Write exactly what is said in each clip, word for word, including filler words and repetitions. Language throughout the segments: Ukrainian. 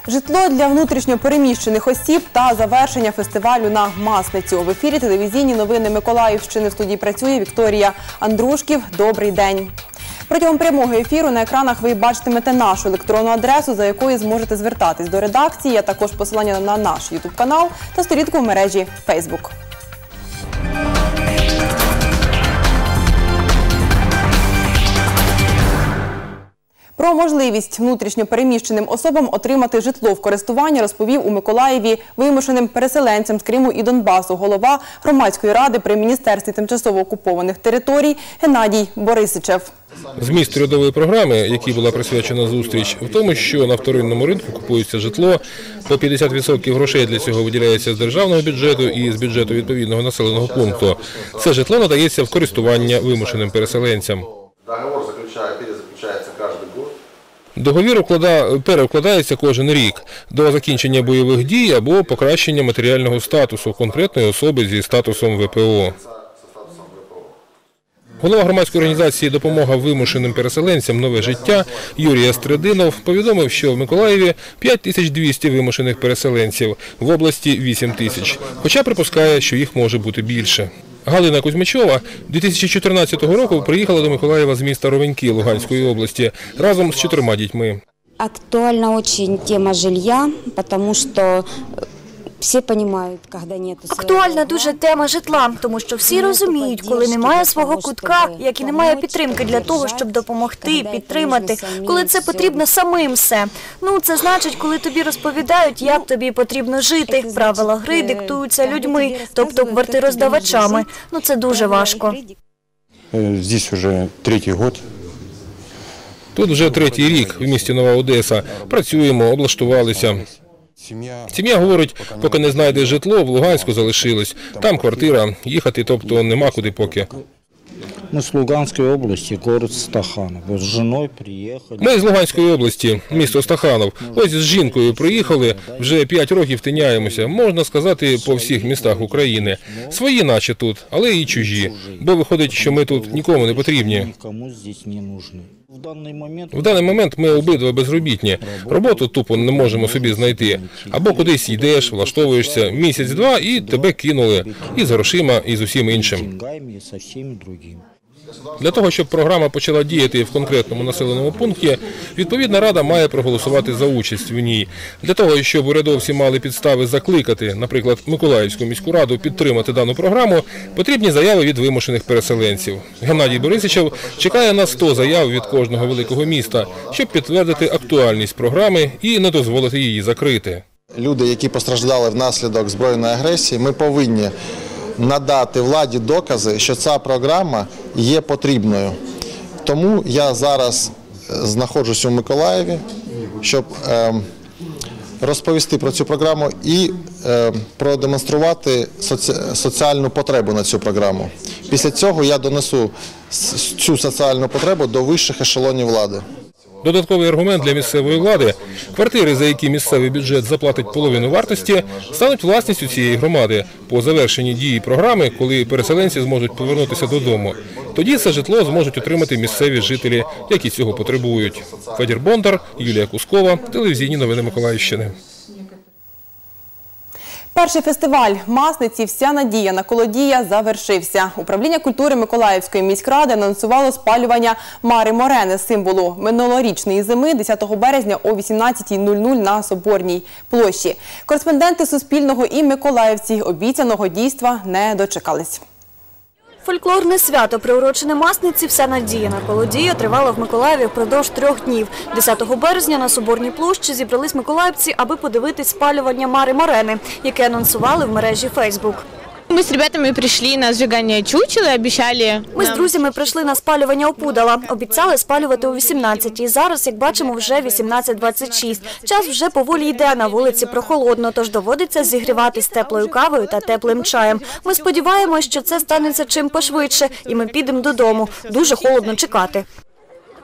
Житло для внутрішньо переміщених осіб та завершення фестивалю на Масницю. В ефірі телевізійні новини Миколаївщини. В студії працює Вікторія Андрушків. Добрий день. Протягом прямого ефіру на екранах ви бачитимете нашу електронну адресу, за якою зможете звертатись до редакції, а також посилання на наш ютуб-канал та сторінку в мережі Фейсбук. Про можливість внутрішньо переміщеним особам отримати житло в користування розповів у Миколаєві вимушеним переселенцям з Криму і Донбасу голова громадської ради при Міністерстві тимчасово окупованих територій Геннадій Борисичев. Зміст урядової програми, якій була присвячена зустріч, в тому, що на вторинному ринку купується житло, по п'ятдесят відсотків грошей для цього виділяється з державного бюджету і з бюджету відповідного населеного пункту. Це житло надається в користування вимушеним переселенцям. Договор перезаключається кожен рік. Договір переукладається кожен рік до закінчення бойових дій або покращення матеріального статусу конкретної особи зі статусом ве пе о. Голова громадської організації «Допомога вимушеним переселенцям. Нове життя» Юрій Астрединов повідомив, що в Миколаєві п'ять тисяч двісті вимушених переселенців, в області – вісім тисяч, хоча припускає, що їх може бути більше. Галина Кузьмичова дві тисячі чотирнадцятого року приїхала до Миколаєва з міста Ровеньки Луганської області разом з чотирма дітьми. Актуальна дуже тема жилья, тому що всі розуміють, коли немає свого. Актуальна дуже тема житла, тому що всі розуміють, коли немає свого кутка, як і немає підтримки для того, щоб допомогти, підтримати, коли це потрібно самим все. Ну, це значить, коли тобі розповідають, як тобі потрібно жити, правила гри диктуються людьми, тобто квартироздавачами. Ну, це дуже важко. Здесь вже третій рік. Тут вже третій рік в місті Нова Одеса. Працюємо, облаштувалися. Сім'я говорить, поки не знайде житло, в Луганську залишилось. Там квартира, їхати, тобто нема куди поки. Ми з Луганської області, город Стаханов. З жіною приїхали. Ми з Луганської області, місто Стаханов. Ось з жінкою приїхали, вже п'ять років тиняємося, можна сказати, по всіх містах України. Свої наче тут, але і чужі. Бо виходить, що ми тут нікому не потрібні. В даний момент ми обидва безробітні. Роботу тупо не можемо собі знайти. Або кудись йдеш, влаштовуєшся, місяць-два і тебе кинули. І з грошима, і з усім іншим. Для того, щоб програма почала діяти в конкретному населеному пункті, відповідна рада має проголосувати за участь в ній. Для того, щоб урядовці мали підстави закликати, наприклад, Миколаївську міську раду підтримати дану програму, потрібні заяви від вимушених переселенців. Геннадій Борисичев чекає на сто заяв від кожного великого міста, щоб підтвердити актуальність програми і не дозволити її закрити. Люди, які постраждали внаслідок збройної агресії, ми повинні надати владі докази, що ця програма є потрібною. Тому я зараз знаходжусь у Миколаєві, щоб е, розповісти про цю програму і е, продемонструвати соці... соціальну потребу на цю програму. Після цього я донесу цю соціальну потребу до вищих ешелонів влади. Додатковий аргумент для місцевої влади – квартири, за які місцевий бюджет заплатить половину вартості, стануть власністю цієї громади по завершенні дії програми, коли переселенці зможуть повернутися додому. Тоді це житло зможуть отримати місцеві жителі, які цього потребують. Федір Бондар, Юлія Кускова, телевізійні новини Миколаївщини. Перший фестиваль «Масниці. Вся надія на колодія» завершився. Управління культури Миколаївської міськради анонсувало спалювання Мари Морени, символу минулорічної зими, десятого березня о вісімнадцятій нуль нуль на Соборній площі. Кореспонденти Суспільного і миколаївці обіцяного дійства не дочекались. Фольклорне свято, приурочене Масниці «Вся надія на колодію», тривало в Миколаєві впродовж трьох днів. десятого березня на Соборній площі зібрались миколаївці, аби подивитись спалювання Мари Морени, яке анонсували в мережі Фейсбук. Ми з ребятами прийшли на зжигання чучела, обіцяли. Ми з друзями прийшли на спалювання опудала. Обіцяли спалювати о вісімнадцятій. Зараз, як бачимо, вже вісімнадцять двадцять шість. Час вже поволі йде, на вулиці прохолодно, тож доводиться зігріватись теплою кавою та теплим чаєм. Ми сподіваємось, що це станеться чим пошвидше, і ми підемо додому. Дуже холодно чекати.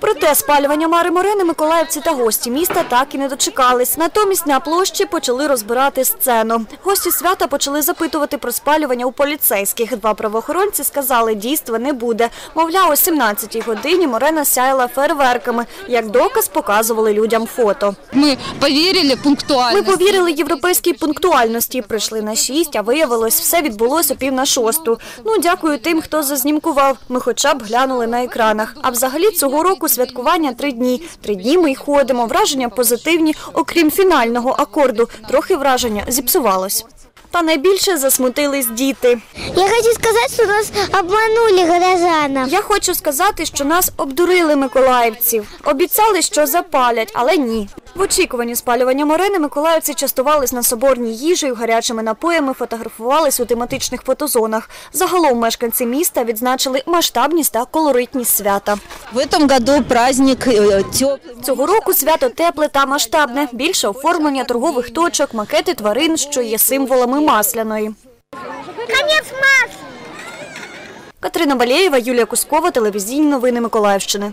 Проте спалювання Мари Морени миколаївці та гості міста так і не дочекались. Натомість на площі почали розбирати сцену. Гості свята почали запитувати про спалювання у поліцейських. Два правоохоронці сказали, дійства не буде. Мовляв, о сімнадцятій годині Морена сяяла фейерверками. Як доказ показували людям фото. Ми повірили пунктуальності. Ми повірили європейській пунктуальності. Прийшли на шість, а виявилось, все відбулося пів на шосту. Ну, дякую тим, хто зазнімкував. Ми хоча б глянули на екранах. А взагалі цього року святкування три дні. Три дні ми й ходимо. Враження позитивні, окрім фінального акорду. Трохи враження зіпсувалось. Та найбільше засмутились діти. Я хочу сказати, що нас обманули горожани. Я хочу сказати, що нас обдурили миколаївців. Обіцяли, що запалять, але ні. В очікуванні спалювання Морени миколаївці частувались на Соборній їжею, гарячими напоями, фотографувались у тематичних фотозонах. Загалом мешканці міста відзначили масштабність та колоритність свята. В цьому році праздник теплий. Цього року свято тепле та масштабне. Більше оформлення торгових точок, макети тварин, що є символами Масляної. Конець масла! Катерина Балєєва, Юлія Кускова, телевізійні новини Миколаївщини.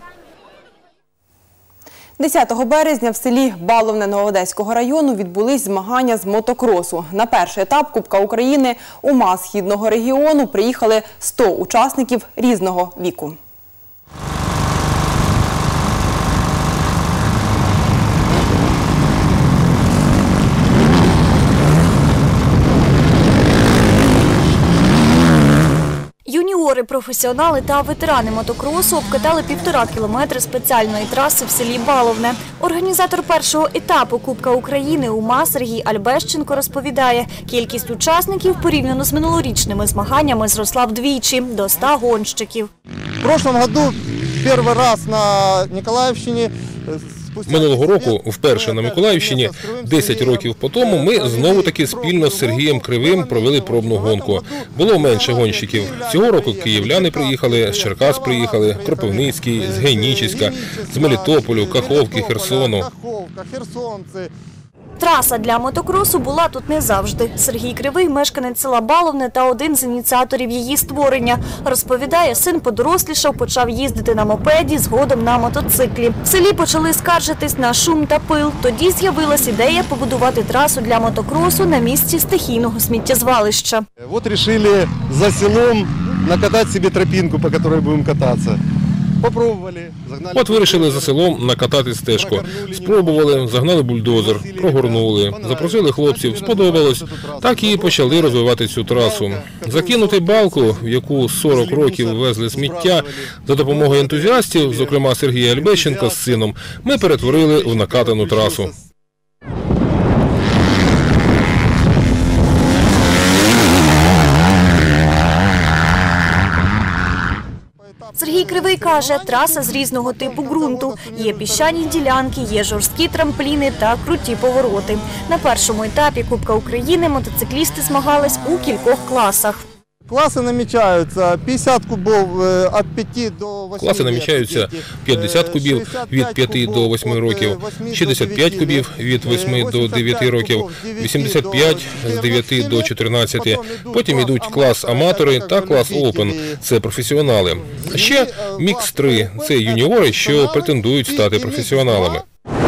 десятого березня в селі Баловне Новоодеського району відбулись змагання з мотокросу. На перший етап Кубка України у МАЗ Східного регіону приїхали сто учасників різного віку. Юніори, професіонали та ветерани мотокросу обкатали півтора кілометри спеціальної траси в селі Баловне. Організатор першого етапу Кубка України у МАЗ Сергій Альбещенко розповідає, кількість учасників порівняно з минулорічними змаганнями зросла вдвічі – до ста гонщиків. В прошлом году перший раз на Ніколаївщині. Минулого року, вперше на Миколаївщині, десять років по тому, ми знову-таки спільно з Сергієм Кривим провели пробну гонку. Було менше гонщиків. Цього року київляни приїхали, з Черкас приїхали, Кропивницький, з Генічеська, з Мелітополю, Каховки, Херсону. Траса для мотокросу була тут не завжди. Сергій Кривий – мешканець села Баловне та один з ініціаторів її створення. Розповідає, син подорослішав, почав їздити на мопеді, згодом на мотоциклі. В селі почали скаржитись на шум та пил. Тоді з'явилась ідея побудувати трасу для мотокросу на місці стихійного сміттєзвалища. От вирішили за селом накатати собі тропінку, по якій будемо кататися. От вирішили за селом накатати стежку. Спробували, загнали бульдозер, прогорнули, запросили хлопців, сподобалось. Так і почали розвивати цю трасу. Закинути балку, в яку сорок років везли сміття, за допомогою ентузіастів, зокрема Сергія Альбещенка з сином, ми перетворили в накатану трасу. Сергій Кривий каже, траса з різного типу ґрунту. Є піщані ділянки, є жорсткі трампліни та круті повороти. На першому етапі Кубка України мотоциклісти змагались у кількох класах. Класи намічаються п'ятдесят кубів від п'яти до восьми. Класи намічаються п'ятдесят кубів від п'яти до восьми років, шістдесят п'ять кубів від восьми до дев'яти років, вісімдесят п'ять з дев'яти до чотирнадцяти. Потім йдуть клас аматори та клас Open – це професіонали. Ще мікс три – це юніори, що претендують стати професіоналами.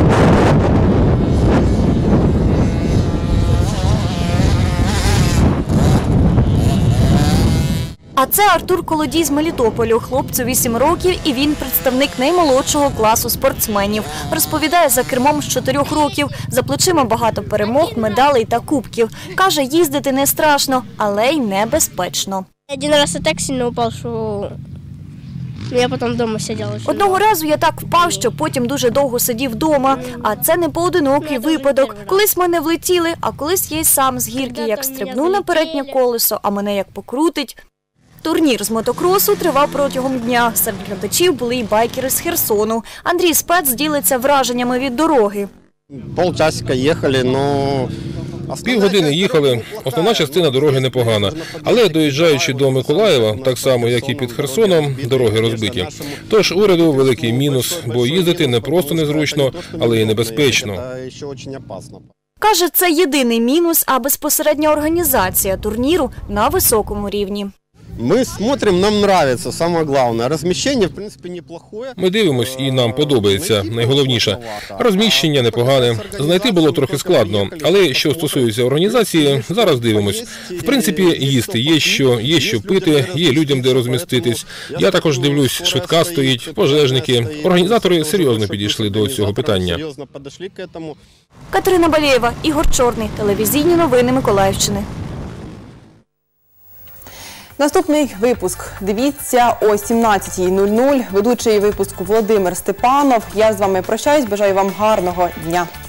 А це Артур Колодій з Мелітополю. Хлопцю вісім років і він представник наймолодшого класу спортсменів. Розповідає, за кермом з чотирьох років. За плечима багато перемог, медалей та кубків. Каже, їздити не страшно, але й небезпечно. Один раз я так сильно упав, що я потім вдома сиділа. Одного разу я так впав, що потім дуже довго сидів вдома. А це не поодинокий випадок. Колись мене влетіли, а колись я й сам з гірки як стрибну на переднє колесо, а мене як покрутить. Турнір з мотокросу тривав протягом дня. Серед глядачів були й байкери з Херсону. Андрій Спец ділиться враженнями від дороги. Полчасика їхали, але... Півгодини їхали. Основна частина дороги непогана. Але доїжджаючи до Миколаєва, так само, як і під Херсоном, дороги розбиті. Тож уряду великий мінус, бо їздити не просто незручно, але й небезпечно. Каже, це єдиний мінус, а безпосередня організація турніру на високому рівні. Мы смотрим, нам нравится, самое главное. Размещение, в принципе, неплохое. Ми дивимось і нам подобається. Найголовніше – розміщення непогане. Знайти було трохи складно, але що стосується організації, зараз дивимось. В принципі, їсти є що, є що пити, є людям де розміститись. Я також дивлюсь, швидка стоїть, пожежники. Організатори серйозно підійшли до цього питання. Катерина Балєєва, Ігор Чорний. Телевізійні новини Миколаївщини. Наступний випуск дивіться о сімнадцятій нуль нуль. Ведучий випуску Володимир Степанов. Я з вами прощаюсь, бажаю вам гарного дня.